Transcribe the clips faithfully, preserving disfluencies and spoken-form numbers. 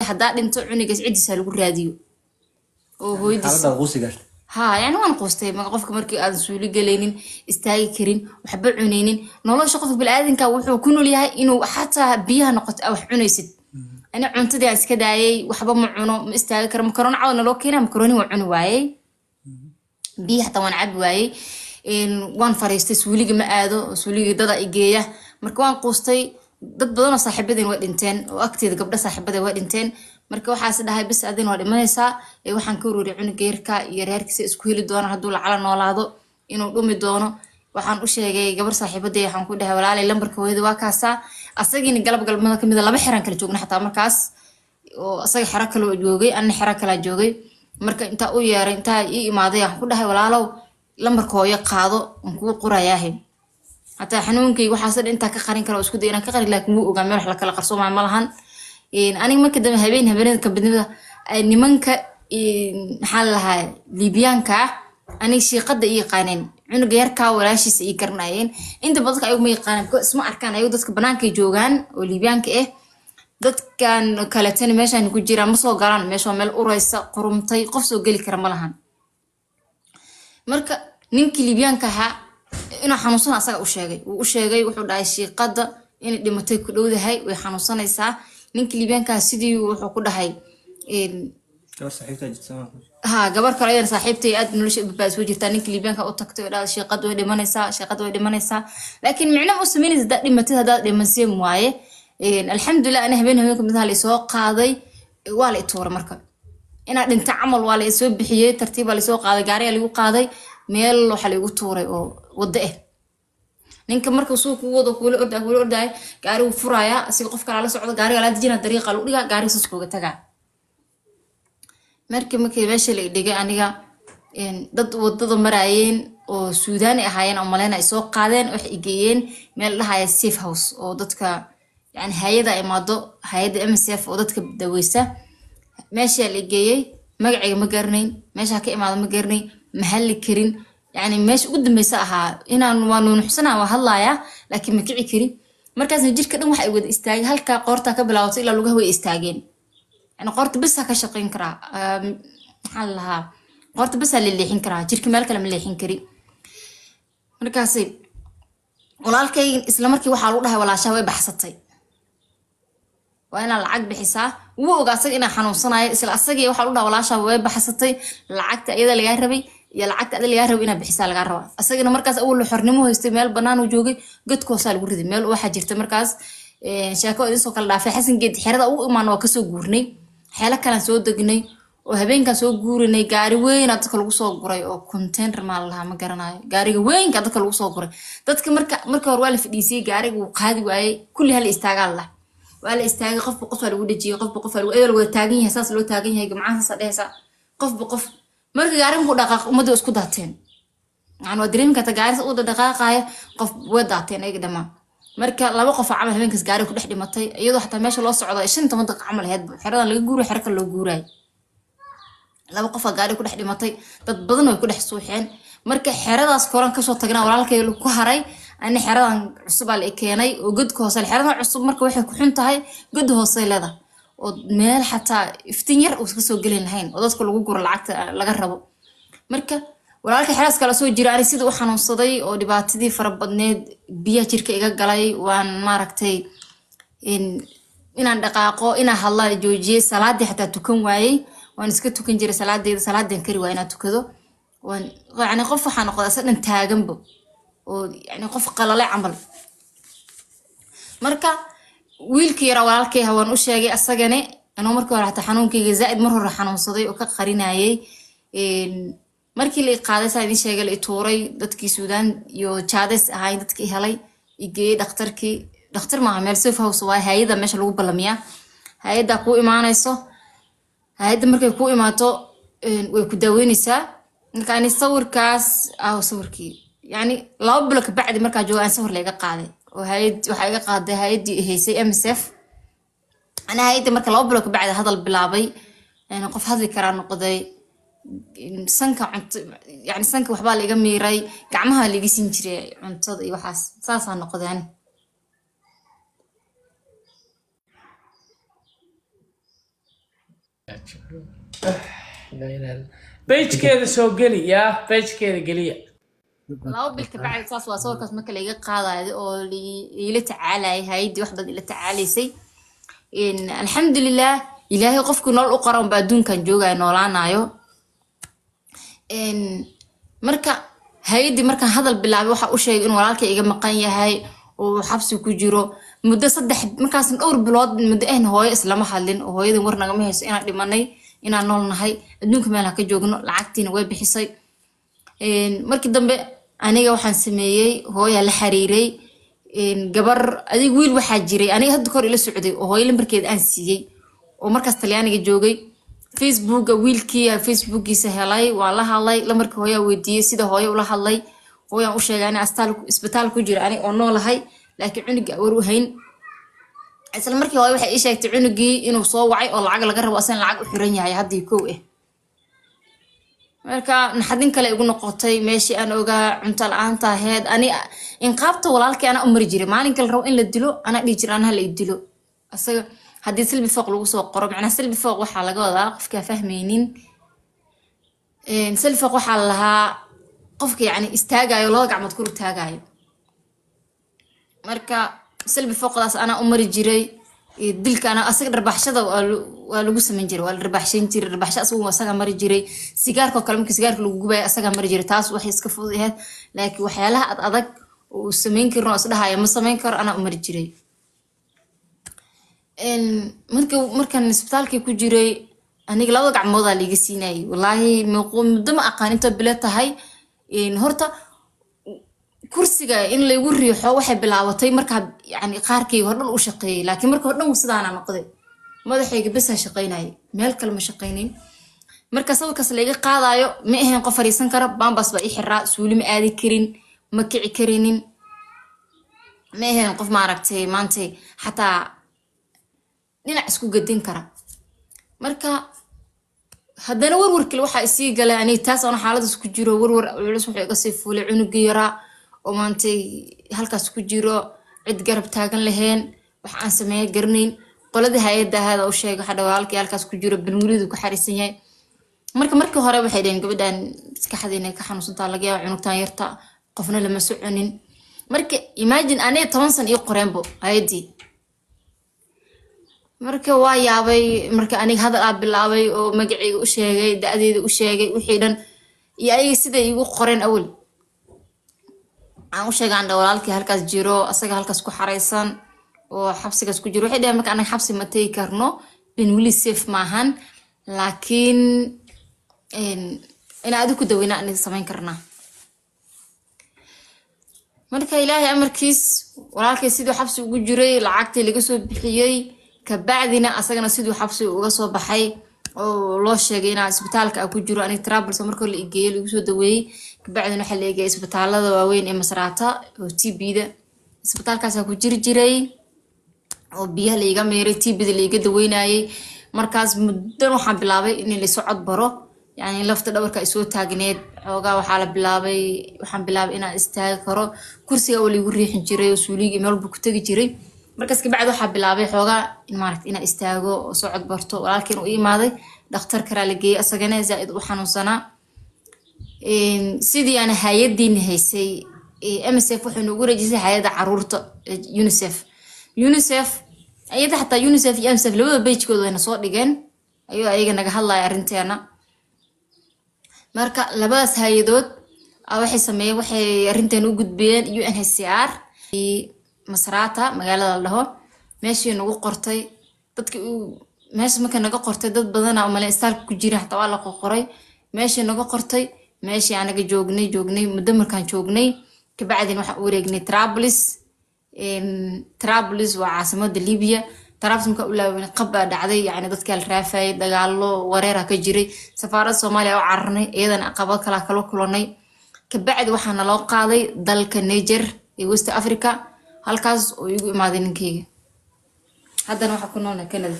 حدا دنتو cunigas cidiisa lagu raadiyo oo hooyadiis xaalada quusiga ها يعني وان قوستي ما قفك مركي aan suuli galeynin istaagi karin waxba cuneynin nolosha qofka bil aadanka wuxuu ku nool yahay inuu xataa biyaha noqoto wax cunaysid ana cuntadii iska daayay waxba ma cuno ma istaagi karo makaroon caawna loo keenay makarooni waa cuni waayay biyaha tawan cab waayay in waan fariistay suuliga ma aado suuliga dada igeeya marka waan qoostay dad badan oo saaxiibadeen way dhinteen oo agteeda gabdha saaxiibada way dhinteen marka waxaas dhahay bis adin waa dhimanaysaa ee waxaan ka ururiyay cunug geerka iyo reerkiisa isku heli doona haduu lacala noolaado inuu dhumi doono waxaan u sheegay gabar saaxiibaday waxaan ku dhahay walaalay lambarka hooyada waa kaasa asagina galab galmada kamid laba xiran kala joogna xataa markaas oo asaga xira kala joogay anna xira kala joogay marka inta u yeeray inta ii imaaday waxaan ku dhahay walaalow lambarka hooyo qaado aan kugu qorayaahay hatta xanuunkii waxaas inta ka qarin karo isku day inaan ka qarin laakiin wuu ogaa meel wax la kala qarso ma malahan in aniga markii dambe habeen habeenada ka badnida ay nimanka maxaa lahaa liibiyaanka aniga shiiqada ii qaaneen cunug yarka walaashiisa ii garnaayeen inta badka ay uma yaqaanaan ko isma arkaan ayagu dadka banaanka joogaan oo liibiyaanka ah dadkan kala tan meeshan ku jira ma soo galaan meesha meel uraysa qurumtay qof soo gali kara malahan marka ninkii liibiyaanka ahaa inuu xanuunsan asaga u sheegay uu u sheegay wuxuu dhahay shiiqada in dhimatay ku dhowdahay way xanuunsanaysaa ninkii liibiyaanka sidii wuxuu ku dhahay in gabar saaxiibta jirta ها gabar kale ayaan saaxiibtay aad nolosha baas soo jirtaa ninkii liibiyaanka u tagtay oo dhaad shaqad way dhimanaysaa shaqad way dhimanaysaa laakiin micna u sameynaysa dad dhimatay hada dhimansay waaye in alxamdulillah ana habeen habeen kamid ah la soo qaaday waa la itoor marka ina dhinta amal waa la soo bixiyay tartiib la soo qaaday gaari lagu qaaday meel waxa lagu tuuray oo wada ah ninka marka soo ku wado kuula orday kuula orday gaari uu furaya asiga qof kale la socdo gaariga la dijina dariiqa lagu dhiga gaari soo kuga tagaa markii markii meesha la dhigay aniga in dad wadada maraayeen oo Suudaan ahaayeen oo maleena ay soo qaadeen wax igeeyeen meel dhahay safe house oo dadka yani hay'ada imaado hay'ada M S F oo dadka daweysa meesha la geeyay magaciga ma garanayn meesha ka imaado ma garanayn maxalli karin يعني ماشي قد مساحة هنا وانو نحسنا وهلايا لكن ما كعي كري مركز نجير كده واحد يود استاج هل كقارتها قبل أو إلا لوجه هو استاجين يعني قارت بس هكشقين كرا حلها قارت بس اللي حين كرا جير كمال كلام اللي حين كري مركزي ولالك إسلامك وحلو لها ولا شوي بحثتي وأنا العقد بحسها وقاصد إن حنون صناعي إسلا أصجي وحلو لها ولا شوي بحثتي العقد أيضا اللي جربي يا لعقت هذا اللي يهرب إنا بحسال الجرّة أصلاً مركز أول حرنمه استعمال بنان وجوجي قد كوسال ورد مال واحد جرت مركز شاكو إنسو كلا في حسن جد حرد أو إيمان وكسو جورني حالك كان سود دقني وهبين كان سود جورني جاري وين أتذكر وصل جوري أو كونتينر مالها ما جرناي جاري وين كأتذكر وصل جوري تذكر مركز مركز روال في دي سي جاري وقادي وعي كل هالاستعجال له ولا استعجال قف بقف الود جي قف بقف الود إذا الود تاجين هساس الود تاجين هيك معاه هسا هسا قف بقف marka gaarin ku dhaqaaq umada isku daateen aan wadreem ka tagaaris oo dhaqaaqay qof wadaateen ay dhama marka laba qof camal habeenkaas gaari ku dhex dhimatay iyadoo xataa meesha loo socdo shan iyo toban daqiiqo camal heed xiradan laga guuray xirka loo guuray laba qof gaari ku dhex dhimatay dad badan oo ku dhex suuxeen marka xiradaas koran ka soo tagnaa walaalkay ku haray ani xiradan cusub la keenay oo godka hoose xiradan cusub marka waxay ku xun tahay god hoose leedahay meel xataa iftiin yar oo iska soo galin lahayn oo dadka lagu guro lacagta laga rabo marka walaalka xiraas kala soo jira sida uu xanuunsaday oo dhibaatadii farabadneed biya jirka iga galay waan maaragtay in inaan dhaqaaqo inaan hadla joojiyay salaadii xataa tukan waayay waan iska tukan jiray salaadeeda salaadan kari waa inaan tukado waan yani qof waxaan noqday asadan taaganba oo yani qof qalalay camal marka wiilkii yara walaalkay hawaan u sheegay asagane anoo markii hore xataa xanuunkayga zaaid mar hore xanuunsaday oo ka qarinayay een markii la qaaday saa idin sheegay la tuuray dadkii Suudaan iyo Chades ahaay dadkii helay igey dhakhtarkii dhakhtar ma meel safe house waa hay'ada meesha lagu balamiya hay'ada ku imaanayso hay'ada markay ku imaato way ku daaweynaysaa marka ani sawirkaas ah sawirkii yani laba bil ka bacdi marka joogaan sawir la iga qaaday وهايد وحاجة قاعدة هايد هي سي إم إس إف أنا هايد مركل لو بلوك بعد هذا البلابي يعني قف هذا كران قضي سنك عن يعني سنك وحبال يجمي راي كعمها اللي جيسين جري عن صدق وحاس ساسا نقضي يعني لا إله بيج كذا سو قلي يا بيج كذا قلية laba bil ka bacdi saas waa sawirkaas marka la iga qaadayo oo ila tacaalay haydi wax bad ila tacaalaysay in alxamdulillah ilaahay qofku nool u qaran ba adduunkan joogay noolaanayo in marka haydi markan hadal bilaabay waxa uu sheegay in walaalkay iga maqan yahay oo xabsi ku jiro muddo saddex markaas dhowr bilood muddo ahn hooyo islama hadlin oo hooyadan war naga ma hayso inaan dhimanay inaan nool nahay adduunka meel ka joogno lacagtiina way bixisay een markii dambe aniga waxaan sameeyay hooyo la xiriiray een gabar adig wiil waxa jiray aniga hadda kor ila socday oo hooyo lambarkeed aan siiyay oo markaas Talyaaniga joogay Facebook wiilkii Facebookiisa helay waa la hadlay lambarka hooyo weydiiyay sida hooyo ula hadlay hooyo u sheegay in astal isbitaal ku jiro aniga oo noolahay laakiin cunuga war u hayn isla markii hooyo waxay ii sheegtay cunugii inuu soo wacay oo lacag laga rabo asan lacag u xiran yahay hadii koow ah marka naxadin kale igu noqotay meeshii aan ogaa cunto la'aanta ahayd ani in qaabta walaalkay ana u mari jiray maalinka la rabo in la dilo ana dhigi jiray ana la dilo asaga hadii silbi fooq lagu soo qoro macna silbi fooq waxa laga wadaa qofka fahmaynin een silbi fooq waxa lahaa qofka yani istaagayo loo gacmad ku taagayo marka silbi fooqdaas ana u mari jiray dilka ana asaga darbaxshada waa lagu sameyn jiray waa la darbaxshan jiray darbaxsha asagu asaga mari jiray sigaarka kale markii sigaarka lagu gubay asaga mari jiray taas wax iska fududahay laakiin waxyaalaha ad adag oo sameyn karo asdahaaya ma sameyn karo ana u mari jiray een marka markan isbitaalka ku jiray aniga laba gacmood aan liga siinay wallahi muddo ma aqaan inta bila tahay een horta kursiga in la igu riixo waxay bilaabatay marka yani qaarkayga hor dhan u shaqeeyay laakiin marka hor dhan sidaan noqday madaxayga bas shaqeynay meel kale ma shaqeynin marka sawirkaas la iga qaadayo ma ahayn qof fariisan kara bambas ba i xiraa suuli ma aadi karin ma kici karinin ma ahayn qof ma aragtay maanta xataa dhinac isku gadin kara marka haddana warwar kale waxa isii galay ani taas aan xaaladaas ku jiro warwar culus wuxuu iga sii fuulay cunugii yaraa oo maanta halkaas ku jiro cid garab taagan lahayn wax aan sameeyay garnayn qoladii hay'adda hada u sheegay waxa dhawaalkii halkaas ku jiro bilmuridu ku xariisan yahay marka markii hore waxay dheen gabadhan iska xadinay ka xanuunsantaa laga yaabo cunugtaan yarta qofna lama soconin marka imagine anay toban san iyo qoreenbo hay'adii marka waa yaabay marka aniga hadal aad bilaabay oo magacayga u sheegay da'deeda u sheegay wixii dhan iyo ay sida igu qoreen awal aan u sheegaan walaalkii halkaas jiro asaga halkaas ku xareysan oo xabsigaas ku jiro waxay dhahay marka anaga xabsi ma tagi karno bin wili safe maahan laakiin in ina adigu daweyna aniga sameyn karnaa marka ilaahay amarkiis walaalkii sidoo xabsi ugu jiray lacagtii laga soo bixiyay ka bacdina asagana sidoo xabsi uga soo baxay oo loo sheegay in isbitaalka ku jiro aniga Travelers marka la igeeyay lagu soo daweeyay ka bacdina waxa la igeeyay isbitaalada waaweyn ee Masraata oo T B-da isbitaalkaas ku jiri jiray oo biyaha la iga meeray T B-da la iga daweynayay markaas muddo waxaan bilaabay in la socod baro yani lafta dhabarka ay soo taagneed xoogaa waxa la bilaabay waxaan bilaabay inaan istaagi karo kursiga oo liigu riixin jiray oo suuliga meel buu ku tagi jiray markaas ka bacdi waxa bilaabay xoogaa in maaragtay inaan istaago oo socod barto walaalkeen uu imaaday dhakhtar kale la geeyay asagana zaid u xanuunsanaa een sidii ana hay'adiin haysay M S F wuxuu nagu rajisay hay'adda caruurta UNICEF UNICEF ayada xataa UNICEF iyo M S F labada page-kooda wayna soo dhigeen ayuu ayaga naga hadlay arinteena marka labadaas hay'adood waxay sameeyeen waxay arinteena u gudbiyeen U N H C R Masraata magaalada la dhaho meeshii nagu qortay dadkii uu meeshii marka naga qortay dad badan oo male istaal ku jira xataa waa la qoray meeshii naga qortay meeshii anaga joognay joognay muddo markaan joognay ka bacdina waxa uu wareegnay Travelers in Travelers waa caasimadda Liibiya Travelers marka uu laabanay qaba dhacday yani dadka la raafay dagaalo wareer ka jiray safaaradda Soomaaliya oo carnay iyadana aqabad kala kala kulanay ka bacdi waxaana loo qaaday dalka Niger ee West Africa halkaas oo igu imaaday ninkeyga haddana waxa ku noolna Canada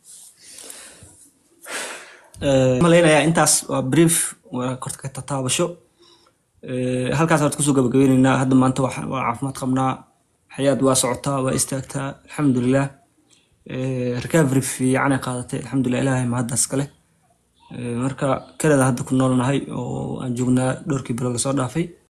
ee maleynaya intaas waa brief waa kort ka taabasho ee halkaas aad ku soo gabagabeynayna hadda maanta waxa waa caafimaad qabnaa xayaad waa socotaa waa istaagtaa alxamdulillah recovery fiican ay qaadatay alxamdulilah ilaahay mahaddaas kale marka Canada hadda ku noolnahay oo aan joognaa dhowrkii bilood la soo dhaafay